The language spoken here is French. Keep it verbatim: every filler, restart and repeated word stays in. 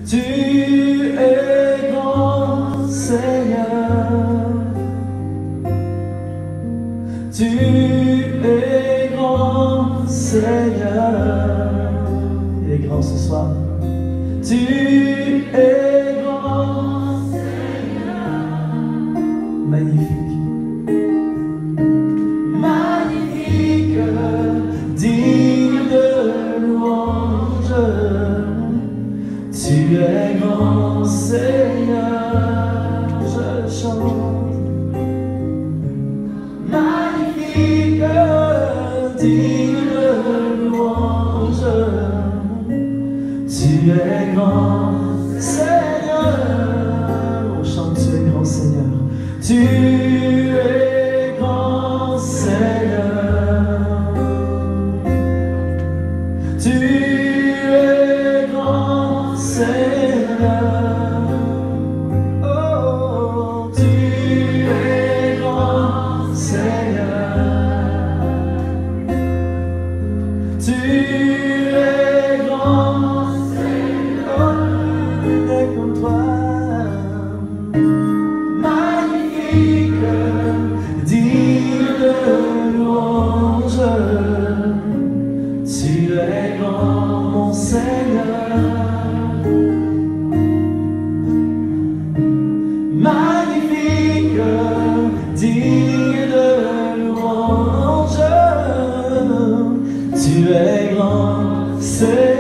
Tu es grand, Seigneur. Tu es grand, Seigneur. Il est grand ce soir. Tu es grand, Seigneur. Magnifique. Magnifique, digne de louange. Tu es grand, Seigneur. Je chante. Magnifique, digne de louange. Tu es grand, Seigneur. On chante, tu es grand, Seigneur. Tu es grand, Seigneur. Tu es grand, Seigneur. Oh, tu es grand, Seigneur. Tu es grand, Seigneur. Il est comme toi. Magnifique, digne de louange. Tu es grand, mon Seigneur. Magnifique, digne de louange. Tu es grand, Seigneur.